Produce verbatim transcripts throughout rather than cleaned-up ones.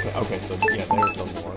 Okay, okay, so yeah, there's the war.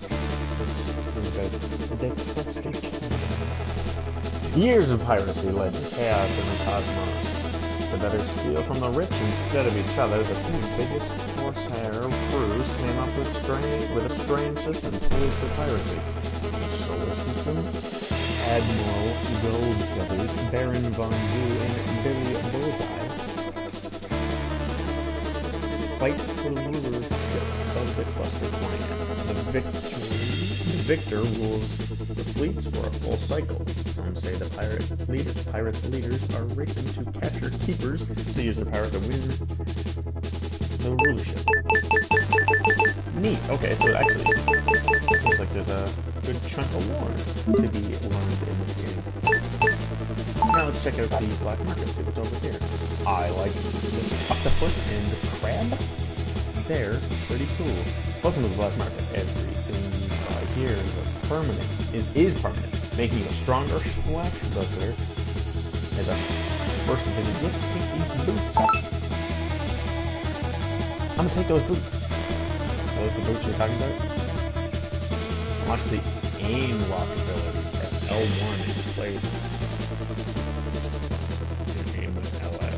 Years of piracy led to chaos in the cosmos. To better steal from the rich instead of each other, the two biggest corsair crews came up with, strange, with a strange system tools for piracy. The solar system, Admiral Goldfeathers, Baron Von Goo, and Billy Bullseye fight for the rulership of the cluster planet. The victory, the victor rules the fleets for a full cycle. Some say the pirate leaders, pirates leaders are racing to capture keepers to use their power to win the rulership. Neat. Okay, so actually, it seems like there's a good chunk of lore to be learned in this game. Now let's check out the black market, see what's over here. I like this octopus and crab. They're pretty cool. Welcome to the black market. Everything right here is permanent. It is permanent, making you a stronger swashbuckler. As a first visit, let's take these boots. I'm gonna take those boots. Those the boots you're talking about? Watch the aim lock ability. Press L one in place. Aim with L S.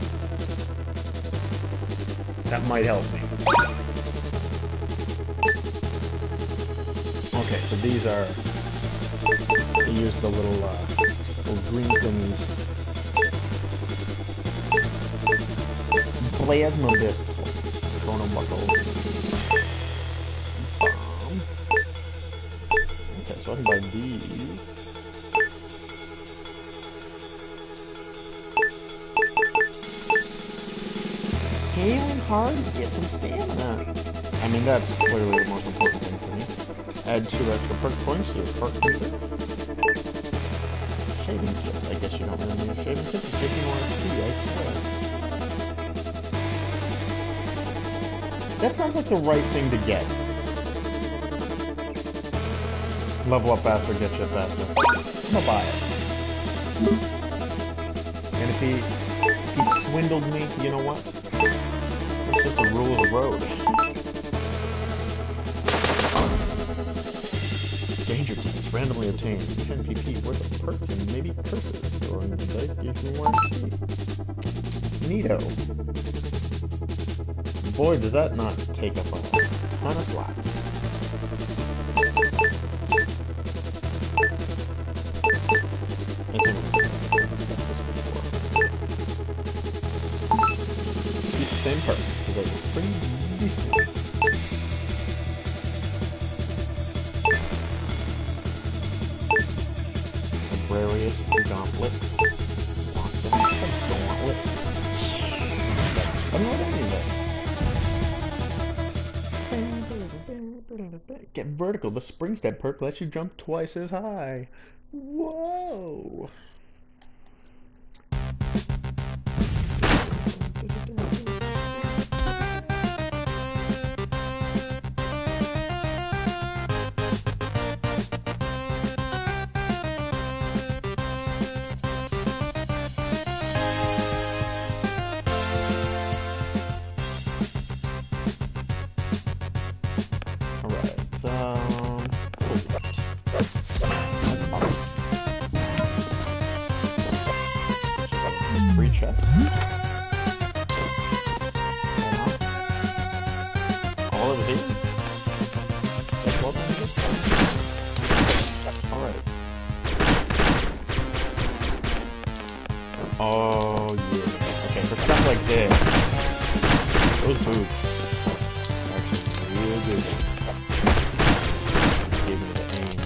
That might help me. Okay, so these are. They use the little, uh, little green things. Plasma pistol. Chronobuckle. Bomb. Okay, so I can buy these. Healing hard, get some stamina. I mean, that's clearly the most important thing for me. Add two extra perk points to your perk meter. Shaving kit. I guess you don't really need a shaving kit. It's taking more X P, I swear. That sounds like the right thing to get. Level up faster, get shit faster. I'm gonna buy it. And if he, if he swindled me, you know what? It's just the rule of the road. Danger times randomly obtained ten P P worth of perks and maybe curses. Throwing the dice gives you one P. Neato. Boy, does that not take up a ton of slots. Keep the same perk, because those are pretty decent. Aquarius Gauntlet. Gauntlet. I don't know what any of that. Get vertical. The spring step perk lets you jump twice as high. Whoa. Oh yeah. Okay, for stuff like this, those boots are actually real good. Give me the aim.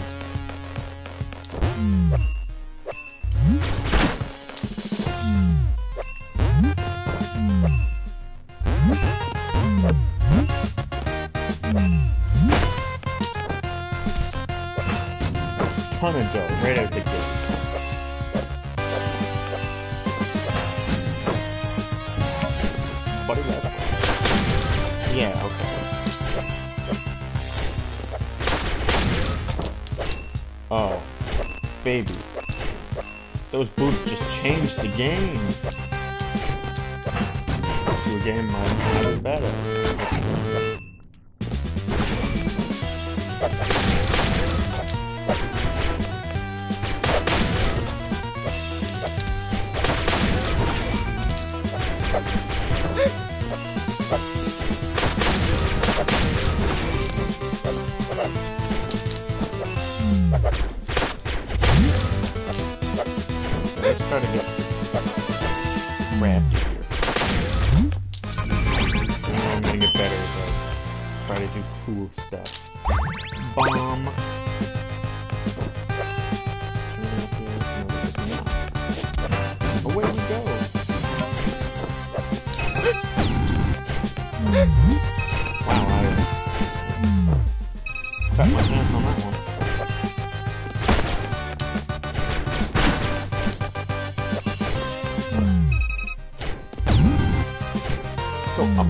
Ton of dough right out the gate. Yeah, okay. Oh, baby. Those boots just changed the game. To a game mode better. Let's try to get crafty here. And I'm gonna get better as I try to do cool stuff. Bomb. Away we go. Wow, I cut my hands on that one. Go up.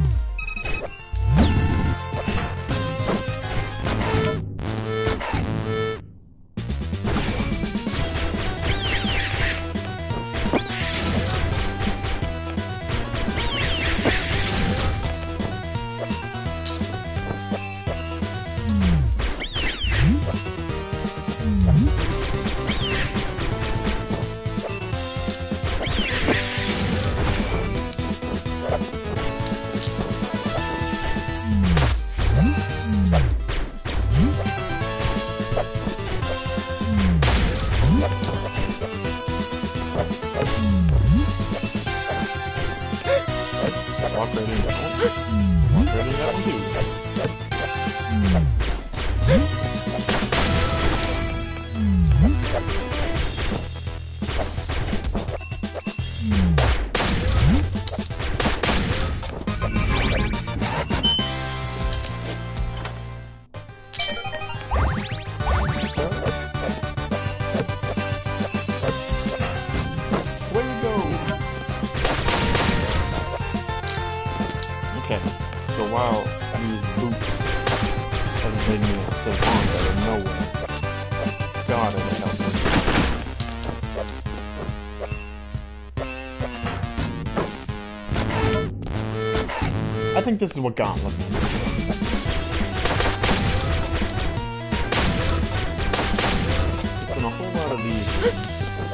Walk right into that one. Walk right into that one too. Way to go! Okay, so while these boots have made me a savant out of nowhere, God, it helped me. I think this is what Gauntlet meant. There's been a whole lot of these.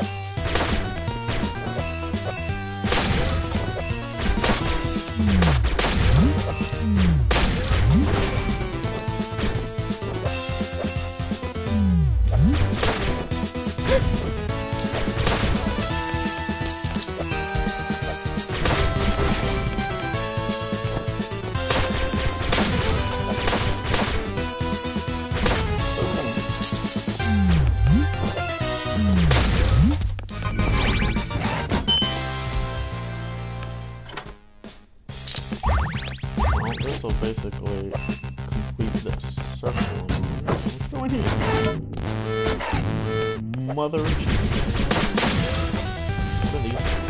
This will basically complete this circle. What's going here? Mother of Jesus. What are these?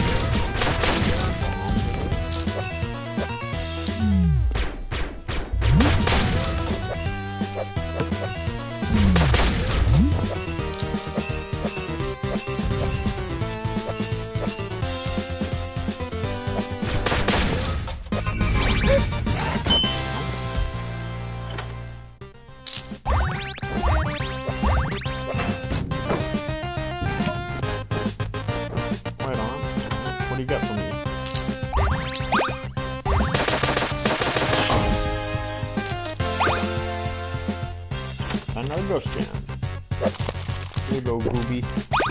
What do you got for me? Another ghost jam. Here you go, Gooby.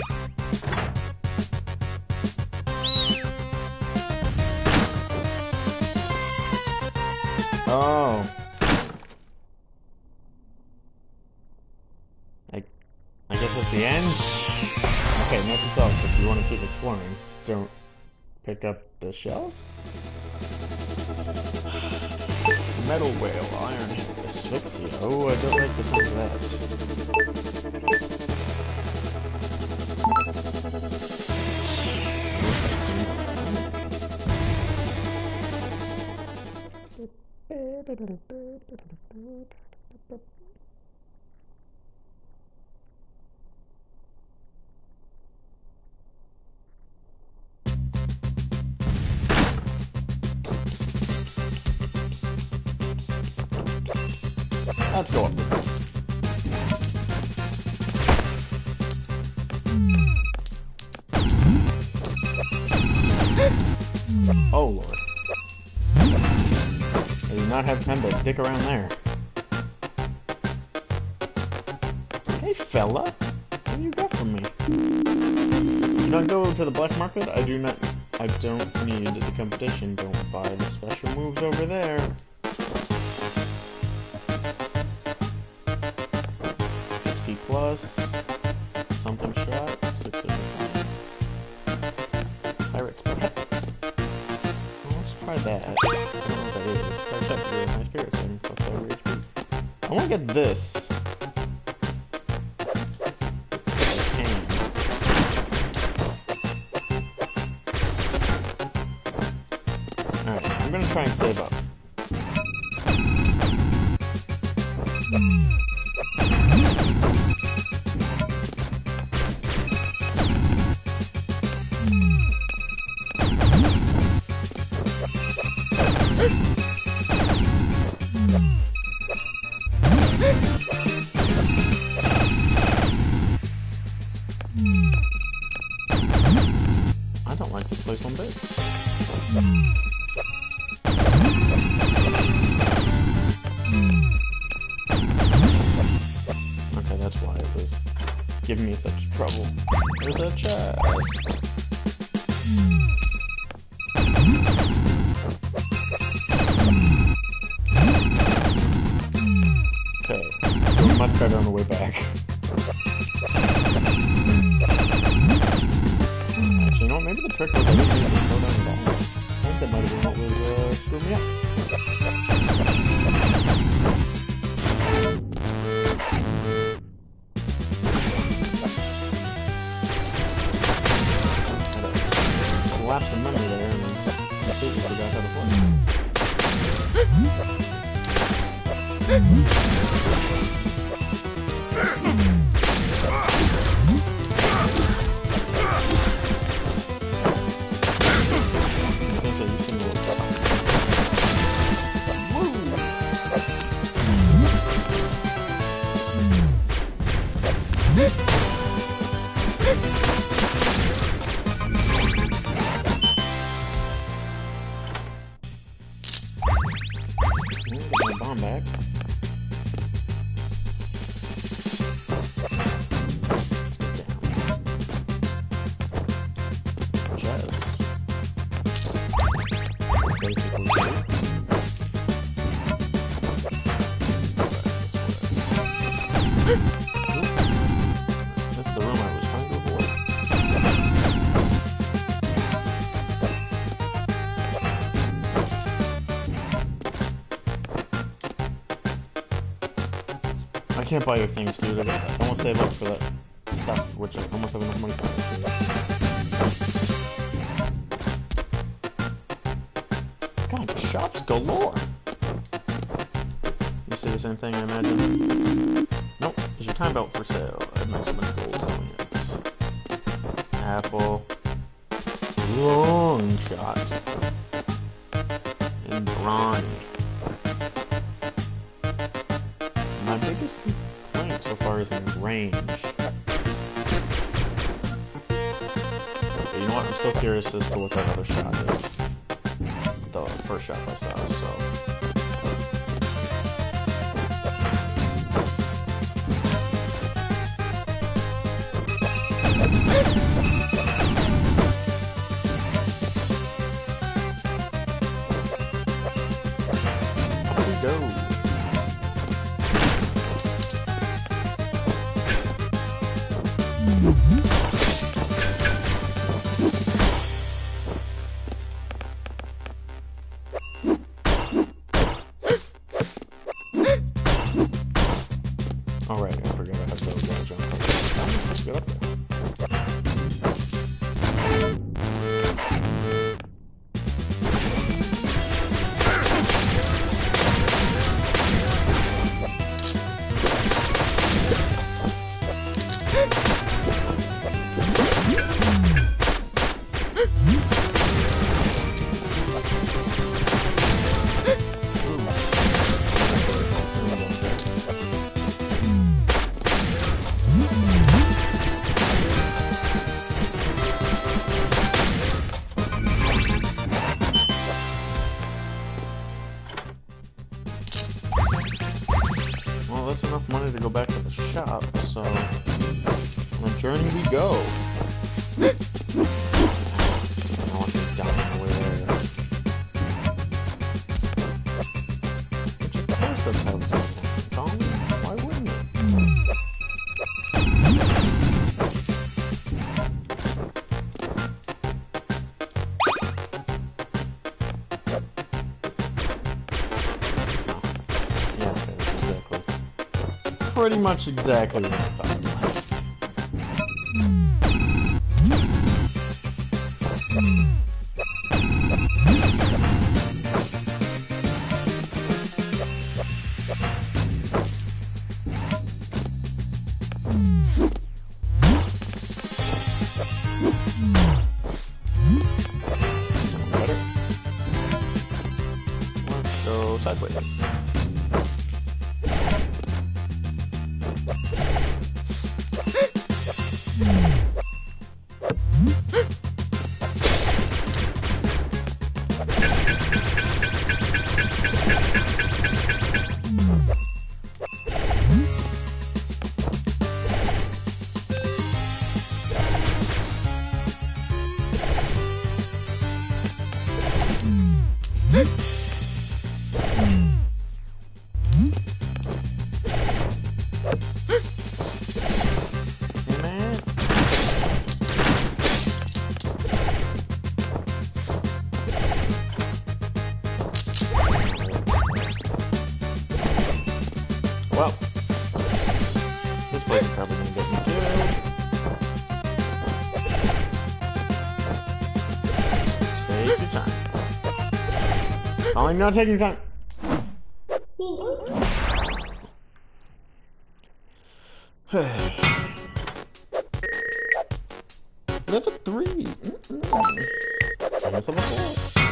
Oh. I, I guess that's the end? Okay, note to self, if you want to keep exploring, don't pick up the shells? Metal whale, iron hand, asphyxia. Oh, I don't like the sound of that. Let's go up this way. Oh, Lord. I do not have time to dick around there. Hey, fella. What do you got from me? Do not go to the black market. I do not... I don't need the competition. Don't buy the special moves over there. H P plus. Something shot. six eighty-five. Pirate's Pet. Well, let's try that. I don't know what that is. Pirate's Pet for my spirits and plus every H P. I want to get this. Alright, I'm gonna try and save up. I don't like this place one bit. Okay, that's why it was giving me such trouble. There's a chest. Okay, doing much better on the way back. Actually, you know what? Maybe the trick was I didn't need to slow down at all. I think that might have been what was uh, screwing me up. Lapse of memory there, and completely forgot how to play. Back. Chest. Basically. That's the room I was trying to avoid. I can't buy your things, dude. I want to save up for that stuff, which I almost have enough money for. God, shops galore! You see the same thing, I imagine? Nope. Is your time belt for sale? I have not so much gold selling it. Apple. Long shot. And brawny. My biggest complaint so far is in range. But you know what? I'm still curious as to what that other shot is. The first shot I saw, so. Up we go. Alright, I forgot I have those guys jump. Get up there. journey we go. I want to die over there. Which of course that's how it's going. Why wouldn't it? Pretty much exactly what I thought it was. Better. Let's go sideways. Well, this place is probably gonna get me killed. Take your time. I'm not taking your time. Level three. Mm-mm. I guess level four.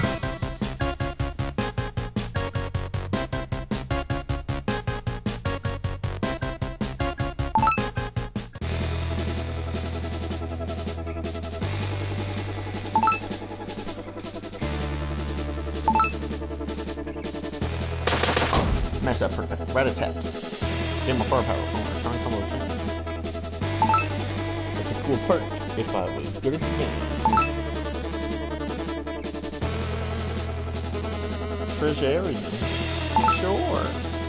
Match that perfect. Right attack. Get my firepower. Oh, strong combo attack. It's a cool perk if I was good at the game. Treasure. Sure.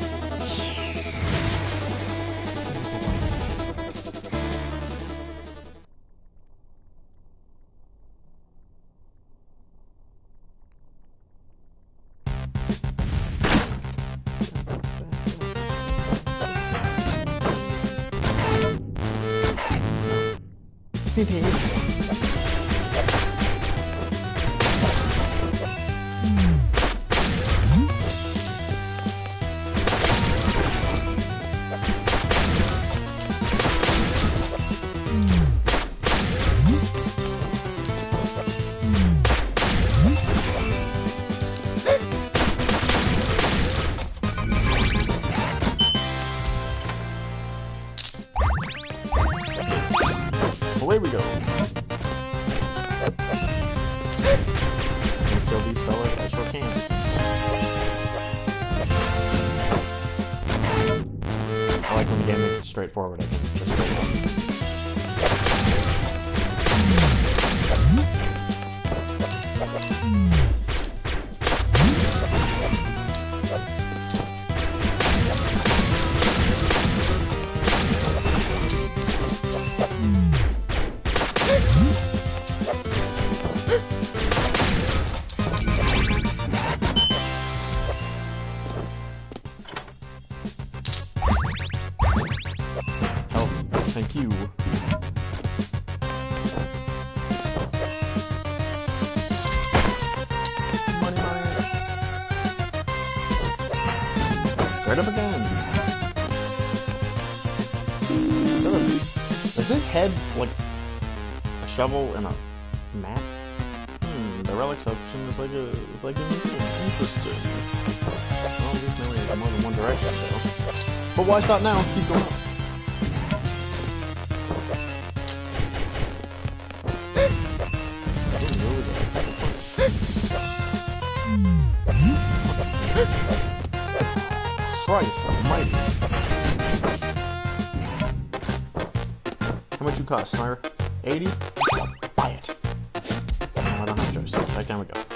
Away we go. Can't kill these fellas, I sure can. I like when the game makes it straightforward, I can just go on. Thank you. Money, money. Right up again. Is his head like a shovel and a map? Hmm, the relic section is like a is like a interesting. Well, at least now we have more than one direction, so. But why stop now? Keep going up. Christ almighty. How much you cost, Snyder? eighty? I'll buy it. No, I don't have joysticks. Right, down we go.